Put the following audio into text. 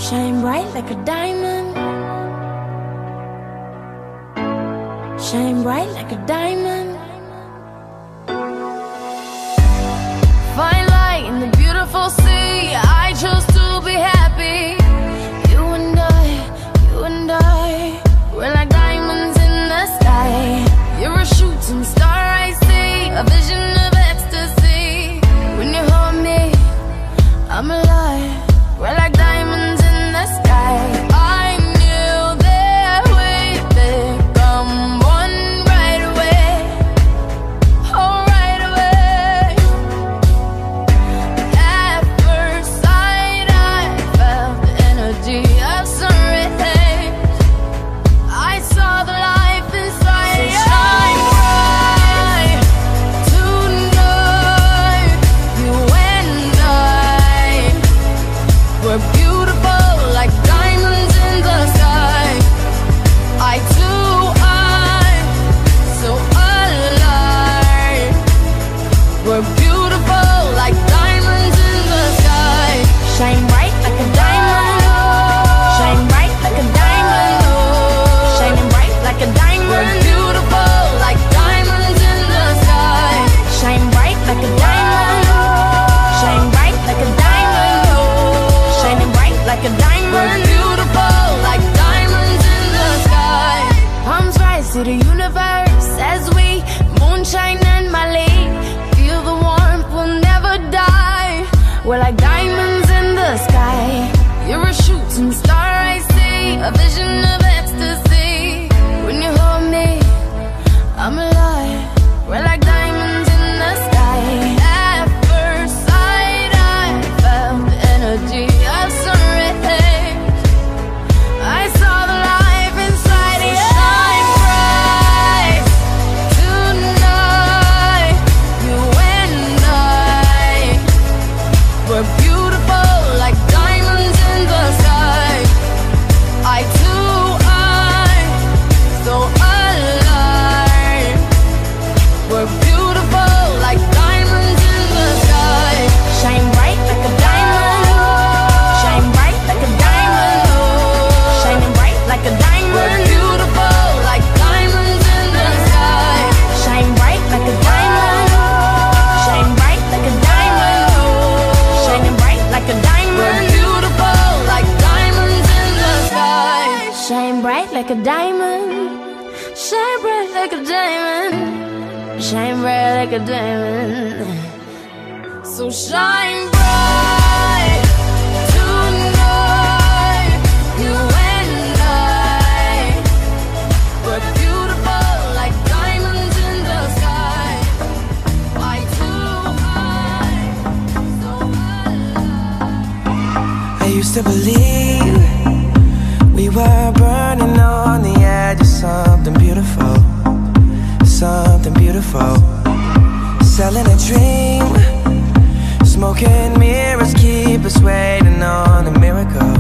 Shine bright like a diamond. Shine bright like a diamond. Find light in the beautiful sea. I chose to be happy. You and I, we're like diamonds in the sky. You're a shooting star I see, a vision of ecstasy. When you hold me, I'm alive. We're like diamonds in the sky. I knew that we'd become one right away. Oh, right away. At first sight, I felt the energy of sun rays. I saw the life inside you. Shine bright tonight. You and I, we're beautiful like diamonds in the sky. I too, I'm so alive. We're beautiful like diamonds in the sky. Shine bright like a diamond. Shine bright like a diamond. Shining bright like a diamond. We're beautiful like diamonds in the sky. Shine bright like a diamond. Shine bright like a diamond. Shining bright like a diamond. We're beautiful like diamonds in the sky. Palms rise to the universe as we moonshine and Mali. Feel the warmth, we'll never die. We're like diamonds in the sky. You're a shooting star I see, a vision of ecstasy. When you hold me, I'm alive. We're like diamonds in the sky. At first sight, I felt the energy of sun rays. I saw the life inside you. Shine bright tonight. You and I, we're beautiful like diamonds in the sky. I too, I'm so alive. We're beautiful like diamonds in the sky. Shine bright like a diamond. Shine bright like a diamond. Shining bright like a diamond. We're beautiful like diamonds in the sky. Shine bright like a diamond. Shine bright like a diamond. Shining bright like a diamond. We're beautiful like diamonds in the sky. Shine bright like a diamond. Shine bright like a diamond. Shine bright like a diamond. So shine bright tonight. You and I, we're beautiful like diamonds in the sky. I too, I'm so alive. I used to believe we were burning on the edge of something beautiful. Something beautiful. Selling a dream. Smoke and mirrors keep us waiting on a miracle.